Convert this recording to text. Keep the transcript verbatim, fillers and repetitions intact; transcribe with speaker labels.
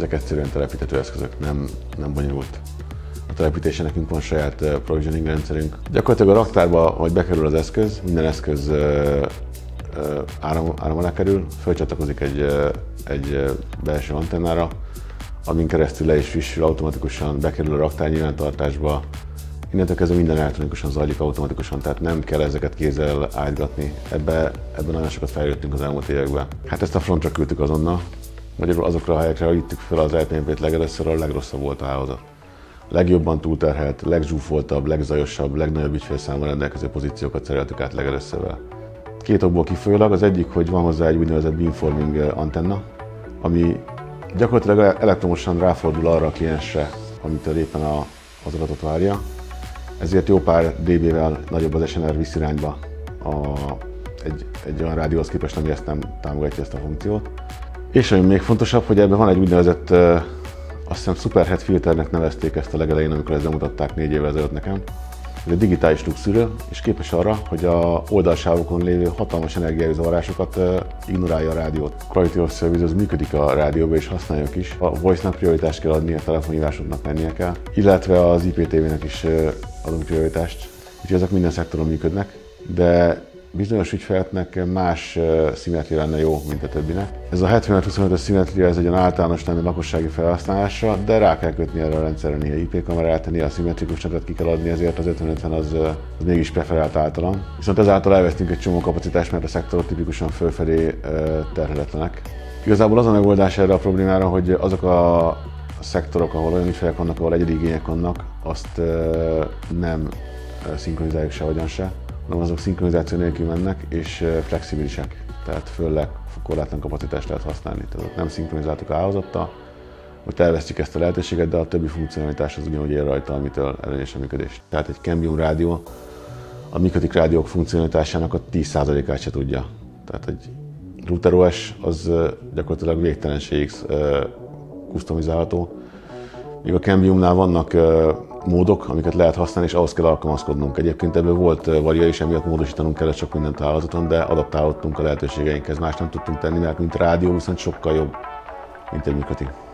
Speaker 1: ezek egyszerűen telepíthető eszközök, nem, nem bonyolult. A telepítésen nekünk van saját uh, provisioning rendszerünk. Gyakorlatilag a raktárba, hogy bekerül az eszköz, minden eszköz uh, uh, áram, áram alá kerül, fölcsatlakozik egy, uh, egy uh, belső antennára, amin keresztül le is frissül, automatikusan bekerül a raktár nyilvántartásba. Innentől kezdve minden elektronikusan zajlik automatikusan, tehát nem kell ezeket kézzel állítgatni. Ebbe, ebben nagyon sokat fejlődtünk az elmúlt években. Hát ezt a frontra küldtük azonnal, magyarul azokra a helyekre, ahol vittük fel az er té em pét legelőször, a legrosszabb volt a hálózat. Legjobban túlterhelt, legzsúfoltabb, legzajosabb, legnagyobb ügyfélszámmal rendelkező pozíciókat szereltük át legelőszörrel. Két okból kifolyólag, az egyik, hogy van hozzá egy úgynevezett beamforming antenna, ami gyakorlatilag elektromosan ráfordul arra a kliensre, amitől éppen a, az adatot várja. Ezért jó pár dé bé-vel nagyobb az es en er visszirányba a, egy, egy olyan rádióhoz képest, ami ezt nem támogatja, ezt a funkciót. És ami még fontosabb, hogy ebben van egy úgynevezett, azt hiszem Superhead filternek nevezték ezt a legelején, amikor ezt bemutatták négy évvel ezelőtt nekem. Ez egy digitális luxűrő, és képes arra, hogy a oldalsávokon lévő hatalmas energiájú zavarásokat ignorálja a rádiót. A Quality of Service az működik a rádióban, és használjuk is. A voice-nak prioritást kell adni, a telefonhívásoknak mennie kell, illetve az i pé té vé-nek is adunk prioritást. Úgyhogy ezek minden szektoron működnek, de bizonyos ügyfeleknek más szimmetria lenne jó, mint a többinek. Ez a hetvenöt huszonötös szimmetria, ez egy olyan általános lenne lakossági felhasználásra, de rá kell kötni erre a rendszerre néha i pé kamerát, néha a szimmetrikus netet ki kell adni, ezért az ötven ötven az, az mégis preferált általam. Viszont ezáltal elvesztünk egy csomó kapacitást, mert a szektorok tipikusan fölfelé terheletlenek. Igazából az a megoldás erre a problémára, hogy azok a szektorok, ahol olyan ügyfelek vannak, ahol egyedi igények vannak, azt nem szinkronizáljuk sehogyan se, hanem azok szinkronizáció nélkül mennek, és flexibilisek, tehát főleg korlátlan kapacitást lehet használni. Tehát nem szinkronizáltuk a hálózattal, hogy elvesztjük ezt a lehetőséget, de a többi funkcionalitás az ugyanúgy él rajta, amitől előnyös a működés. Tehát egy Cambium rádió a működik rádiók funkcionalitásának a tíz százalékát se tudja. Tehát egy router o es az gyakorlatilag végtelenségig customizálható. Míg a Cambiumnál vannak módok, amiket lehet használni, és ahhoz kell alkalmazkodnunk. Egyébként ebből volt varia, és emiatt módosítanunk kellett sok mindent a hálózaton, de adaptálódtunk a lehetőségeinkhez. Más nem tudtunk tenni, mert mint rádió viszont sokkal jobb, mint egy működik.